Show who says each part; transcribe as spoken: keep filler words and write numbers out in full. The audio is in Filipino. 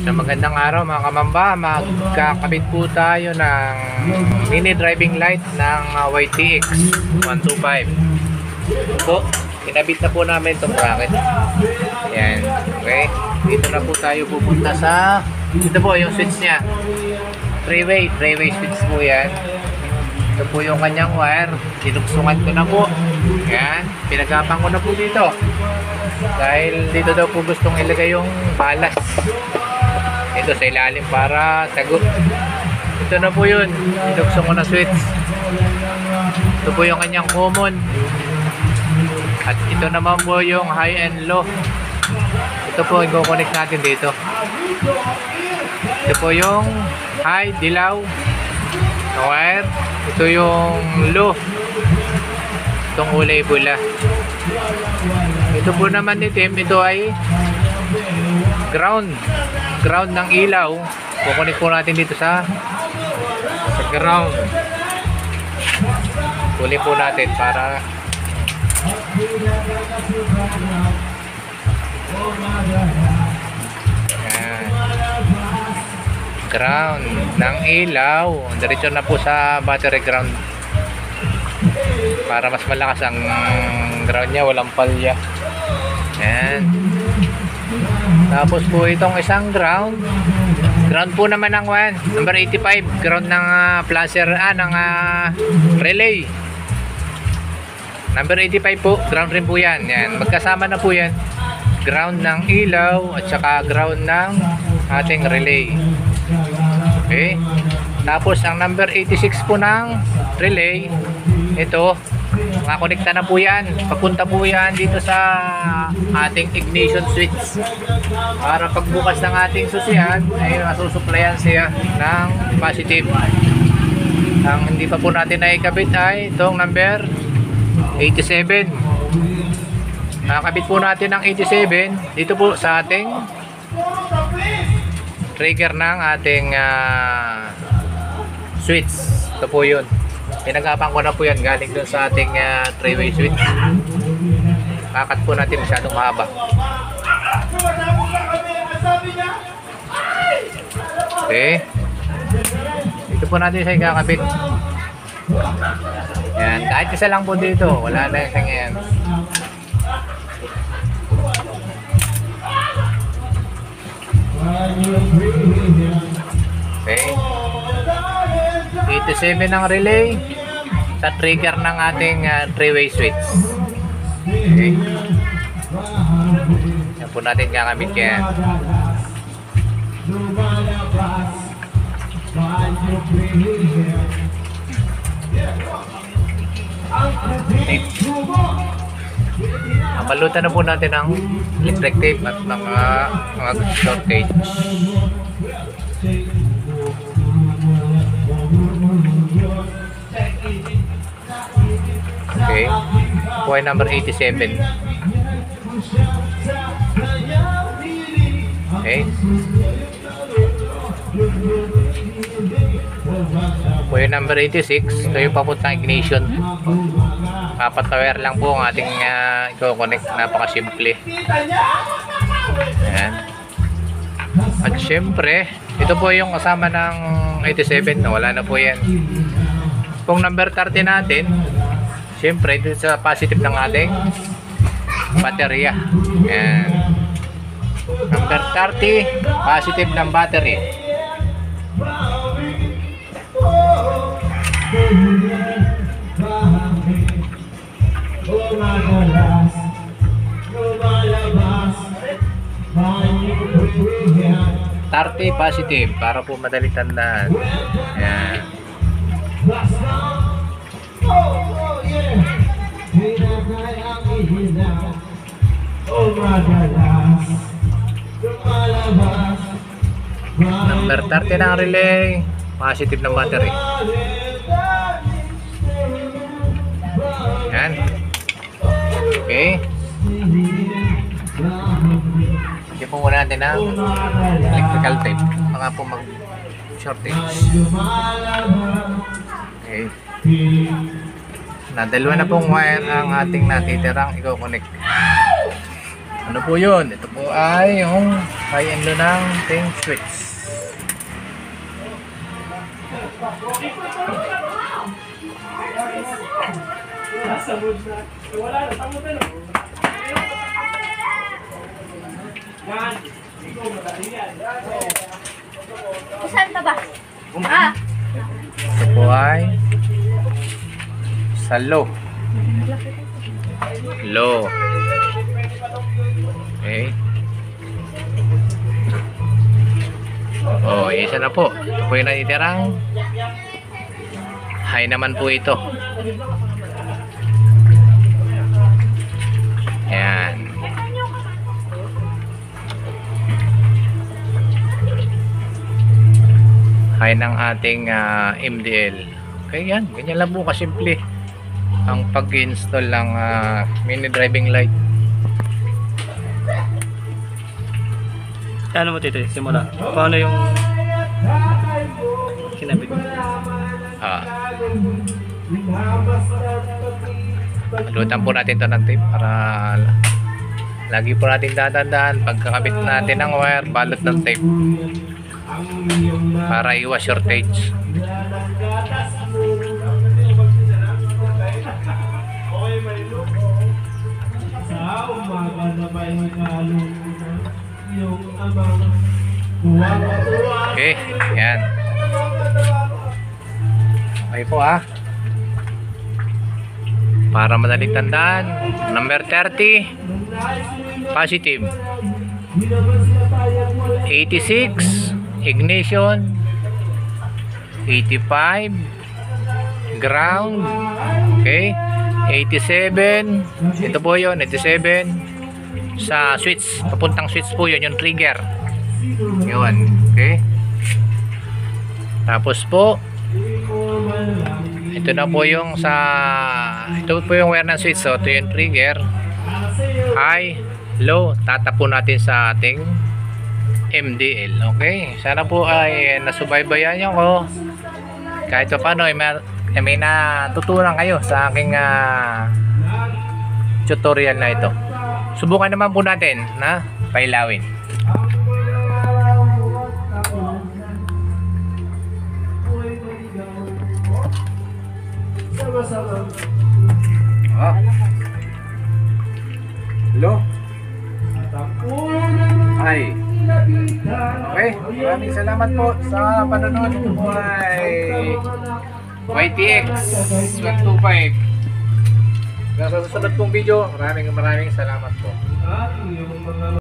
Speaker 1: So magandang araw mga kamamba, magkakabit po tayo ng mini driving light ng uh, Y T X one twenty-five. Po, kinabit na po namin itong bracket. Yan, okay. Dito na po tayo pupunta sa, ito po yung switch nya, three way, three way switch po yan. Ito po yung kanyang wire, sinuksungan ko na po. Yan, pinagapang ko na po dito. Dahil dito daw po gustong ilagay yung balas. Ito sa ilalim para tago. Ito na po yun, sinuksong ko na switch. Ito po yung kanyang common. At ito naman po yung high and low. Ito po, i-connect natin dito. Ito po yung high, dilaw na wire. Ito yung low, itong kulay pula. Ito po naman itim, ito ay ground ground ng ilaw. Kukunik po natin dito sa sa ground. Kunin po natin para yan. Ground ng ilaw, diretso na po sa battery ground para mas malakas ang ground nya, walang palya. Yan. Tapos po itong isang ground ground po naman ng one, number eighty-five, ground ng uh, flasher, ah, ng uh, relay number eighty-five po, ground rin po yan. Yan, magkasama na po yan, ground ng ilaw at saka ground ng ating relay. Okay, tapos ang number eighty-six po ng relay, ito, makakonekta na po yan, papunta po yan dito sa ating ignition switch para pagbukas ng ating susihan ay masusuplayan siya ng positive. Ang hindi pa po natin naikabit ay itong number eighty-seven. Nakakabit po natin ng eighty-seven dito po sa ating trigger ng ating uh, switch. Ito po yun, pinagapan ko na po yan galing dun sa ating uh, three way switch. Kakat po natin masyadong mahaba. Okay, dito po natin siya ikakabit. Yan, kahit isa lang po dito, wala na yung yan. Okay, eighty-seven ang relay sa trigger ng ating uh, three way switch. Okay, yan po natin kakamit yan. Okay, balutan na po natin ng electric tape at mga mga short cage. Okay, po ay number eighty-seven. Okay, po yung number eighty-six. Ito yung papuntang ignition. Apat na wire lang po ang ating uh, i-connect. Napakasimple. Ayan. At syempre, ito po yung kasama ng eighty-seven. Wala na po yan. Kung number thirty natin, syempre dito sa positive ng ating baterya. Ayan. Number thirty, positive ng battery. thirty positive para po madali tandaan. Ayan. Number thirty ng relay, positive ng battery. Yan. Okay, hindi po muna natin ang electrical tape mga po mag shortage. Okay, na dalawa na pong wire ang ating natitirang i-connect. Ano po yun? Ito po ay yung high-end ng Ting switch.
Speaker 2: Saan ka ba? Ah!
Speaker 1: Ito po ay sa low. Low. Okay. Oh, isa na po. Ito po yung natitirang high naman po ito. Ayan. High ng ating uh, M D L. Okay, yan. Ganyan lang po kasimple ang pag-install ng uh, mini driving light.
Speaker 3: Ano mo tito? Simula. Paano yung kinabit?
Speaker 1: Ah. Lutan po natin ito ng tape para lagi po natin dadandaan pagkakabit natin ng wire, balot ng tape para iwas shortage. Okay, yan. Okay po ah. Para madaling tandaan, number thirty, positive. eighty-six, ignition. eighty-five, ground. Okay. eighty-seven, ito po yun, eighty-seven. Sa switch, papuntang switch po yun, yung trigger. Yun, okay. Tapos po, ito na po yung sa, ito po yung wire ng switch. So, ito yung trigger. High, low, tatapon natin sa ating M D L. Okay, sana po ay nasubaybayan nyo ko. Kahit pa paano, ay may, may natutunan kayo sa aking uh, tutorial na ito. Subukan naman po natin na pailawin. Oh. Hello? Hi. Okay, maraming salamat po sa panonood. Ito po ay Y T X one two five. Sa susunod pong video, maraming maraming salamat po.